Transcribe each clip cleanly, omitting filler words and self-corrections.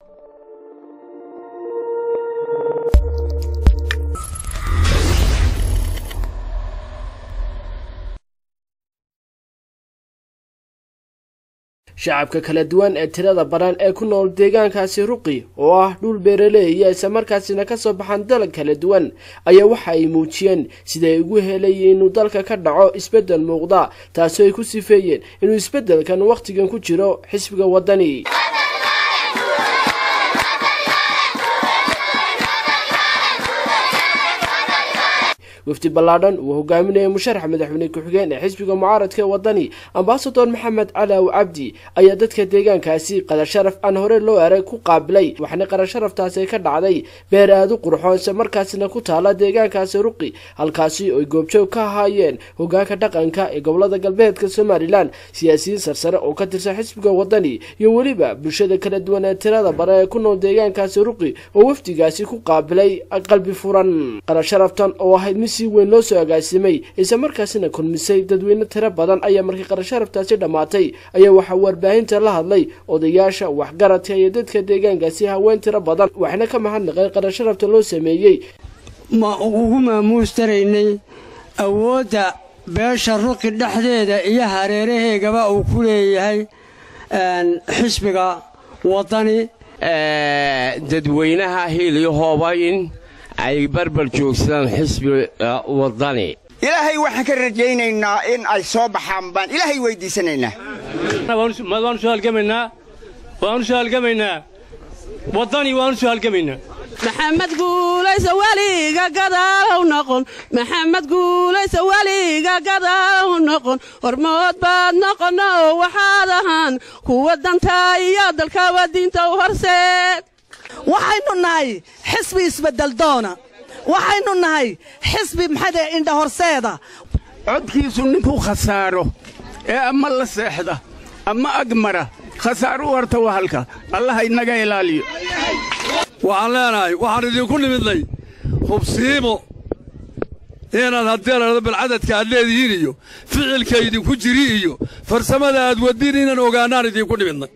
shacabka kala duwan ee tirada badan ee ku nool deegaankaasi Ruqi oo ah dhul beeraley iyo isla markaasina ka soo baxan dalag kala duwan ayaa waxa ay muujiyeen sida ay ugu helayeen inuu dalka ka dhaco isbedel muuqda taasoo ay ku sifeeyeen inuu isbedelkan waqtigan ku jiro xisbiga wadani وفد بلادن وهجامين مشرح مدحوني كحجين حزب معارض كوطني أمباسطور محمد علي وعبدي أيادت كديجان كاسي قدر شرف أنهر اللو أريكو قابلي وحنا قدر شرف تاسي كدعدي بيرادو قرحون سمر كاسنا كتالا ديجان كاسي رقي هالكاسي ويجوبشو كهايين هجا كدقن كا قبل قلبيت كسوماليلان سياسي سرسرة أو كترس حزب وطني يوليبا بشدة كردونا ترى برا كنا ديجان كاسي رقي ووفد كاسي كو قابلي قلبي فوران قدر شرف تان أو واحد si weyn loo soo agaasimay isla markaasina kulmisay dadweyne tira badan ayaa markii qarasharaftaasi dhamaatay ayaa waxa warbaahinta la hadlay odayaasha waxgaradka iyo dadka deegaankaasi haween tira badan waxna ka mahadnaqay qarasharafta loo sameeyay ma ugu maamuustareynay awooda beesha Ruqi dhaxdeeda iyo hareeraheegaba uu ku leeyahay xisbiga wadani dadweynaha hiliyo hoobayn ay barbar joogsan xisbi wadani ilaahay waxaan ka rajaynaynaa in ay soo baxaan baan ilaahay weydiisanaynaa waan soo halgamaynaa wadani waan soo halgamaynaa محمد قوليس وليغا قداو نقون محمد قوليس وليغا قداو نقون هرمود باد نقون وحادهان كو دنتا يا دلكا ودينتا وهرسيد waxaynu nahay xisbi isbedel doona waxaynu nahay xisbi maxay indha horseeda codkiisu ninku khasaaro ee ama la seexda ama agmara khasaaro warta waa halka Allah inaga ilaaliyo waxaan leenahay waxaan idinku nimidnay hubsiimo inaad hadeerada bil cadadka aad leedihiin iyo ficilka idinku jiri iyo farsamada aad wadin inaan ogaanaan idinku nimidnay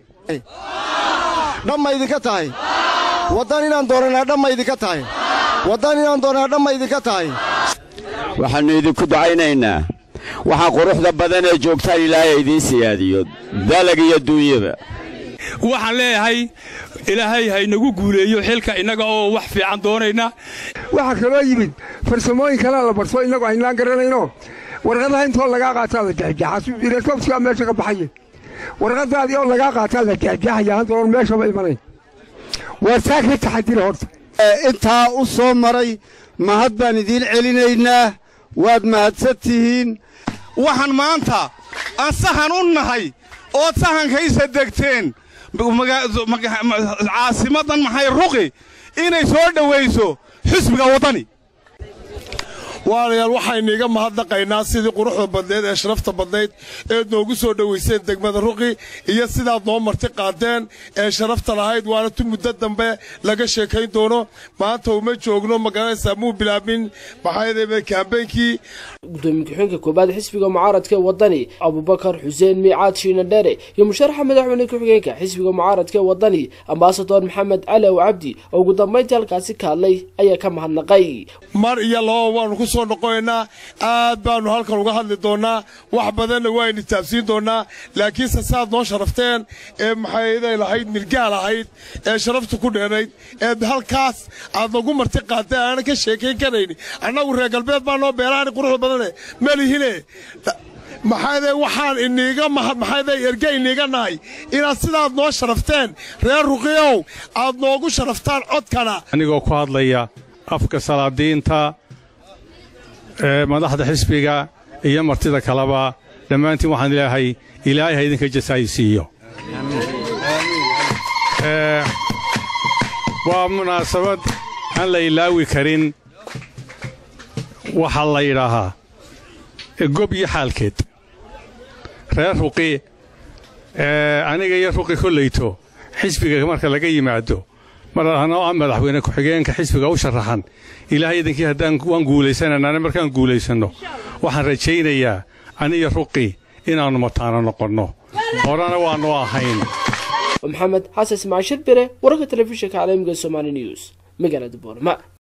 dhamma idinka tahay waddan inaan doonaa dhamma idinka tahay waddan inaan doonaa dhamma idinka tahay waxaanu idinku ducaynaynaa waxa quruxda badan ee joogta Ilaahay idin siyaadiyo dalag iyo duunyada waxaan leeyahay Ilaahay ha inagu guuleeyo xilka inaga oo wax fiican doonayna waxa kale yimid farsamooyin kale la barso inagu aynaan garanayno warqadaha intoo laga qaataa la jaxjaxasu direktoobka meesha ka baxay warqadaadii oo laga qaataa la jaxjaxaya handoon meesha ba imanay وساكت تحدي الهرت انت usoo maray mahad baan idin celinaynaa waad mahadsantihiin waxaan maanta aan sahan u nahay oo sahankaysa degteen caasimadan maxay Ruqi inay soo dhaweyso xisbiga wadani walaal waxaan iga mahadnaqaynaa sidii quruxda badneed ee sharafta badneed ee noogu soo dhaweysay degmada Ruqi iyo sidaad noo marti qaadeen ee sharafta lahayd waana tu muddo dambe laga sheekayn doono maanta uma joogno magaalada muu bilaabin maxayde kaambeenkii gudoomiyaha koobaad xisbiga mucaaradka wadani Abubakar Xuseen Miicaad Shiinadheere iyo musharaxa madaxweyne ku-xigeenka xisbiga mucaaradka wadani Ambassador Maxamed Cali Wacabdi oo ugu dambeyntii halkaasi ka hadlay ayaa ka mahadnaqay mar iyo loo waan ku soo noqoynaa aad baanu halkan uga hadli doonaa wax badan waynu taabsiin doonaa laakiin saad noo sharafteen ee maxayde lahayd milgaal ahayd ee sharaftu ku dheerayd ee halkaas aad nagu marti qaadeen aan ka sheekayn karayni annagu reer galbeed baa noo beeraan quruxda badan malihine maxayde waxaan iniga maxayde ergay iniga nahay inaad sidaad noo sharafteen reer Ruqiyow aad noogu sharaftaan codkana anigoo ku hadlaya afka salaadiinta madaxda xisbiga iyo martida kalaba dhammaantiin waxaan ilaahay ha idinka jasaaysiiyo waa munaasabad aan la ilaawi karin waxa la yidhaahaa gob iyo xaalkeed reer Ruqi aniga iyo Ruqi kollayto xisbiga marka laga yimaado marana madaxweyne ku-xigeenka xisbiga u sharaxan ilaahay idinkii haddaan waan guulaysanana markaan guulaysano waxaan rajaynayaa aniga Ruqi inaanu mataano noqono horana waanu ahayn ومحمد حسن اسماعيل شربره ورقة تلفزيون عالمي Somali News مقالة بورما.